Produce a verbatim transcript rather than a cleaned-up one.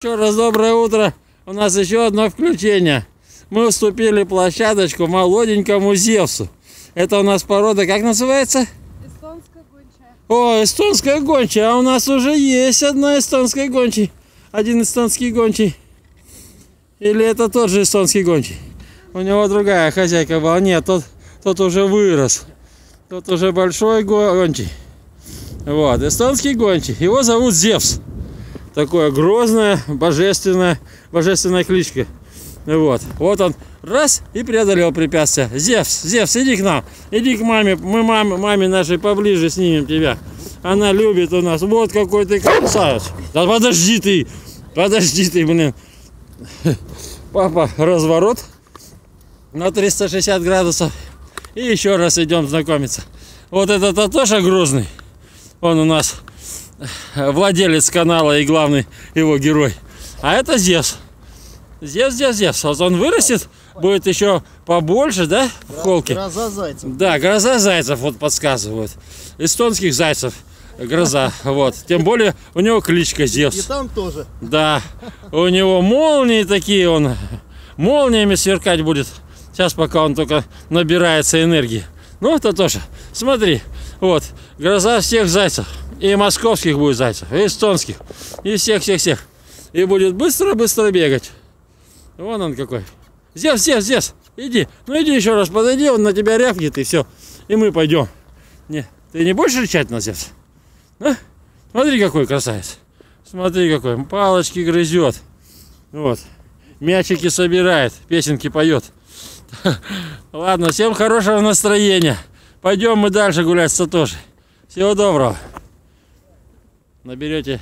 Еще раз доброе утро. У нас еще одно включение. Мы уступили площадочку молоденькому Зевсу. Это у нас порода, как называется? Эстонская гончая. О, эстонская гончая. А у нас уже есть одна эстонская гончая. Один эстонский гончий. Или это тот же эстонский гончий? У него другая хозяйка была. Нет, тот, тот уже вырос. Тот уже большой гончий. Вот, эстонский гончий. Его зовут Зевс. Такое грозное, божественная, божественная кличка. Вот, вот он раз и преодолел препятствие. Зевс, Зевс, иди к нам, иди к маме, мы маме, маме нашей поближе снимем тебя. Она любит у нас. Вот какой ты красавец. Да подожди ты, подожди ты, блин. Папа, разворот на триста шестьдесят градусов. И еще раз идем знакомиться. Вот этот Татоша грозный. Он у нас владелец канала и главный его герой. А это Зевс. Зевс, Зевс, Зевс. Вот он вырастет, будет еще побольше, да, в холке? Гроза зайцев. Да, гроза зайцев, вот подсказывают. Эстонских зайцев гроза, вот. Тем более у него кличка Зевс. И там тоже. Да, у него молнии такие, он молниями сверкать будет. Сейчас пока он только набирается энергии. Ну, это тоже. Смотри, вот, гроза всех зайцев. И московских будет зайцев, и эстонских, и всех-всех-всех. И будет быстро-быстро бегать. Вон он какой. Зевс, Зевс, Зевс, иди. Ну иди еще раз, подойди, он на тебя рявкнет, и все. И мы пойдем. Не, ты не будешь рычать на Зевс? А? Смотри, какой красавец. Смотри, какой. Палочки грызет. Вот. Мячики собирает, песенки поет. Ладно, всем хорошего настроения. Пойдем мы дальше гулять с Татошей. Всего доброго. Наберете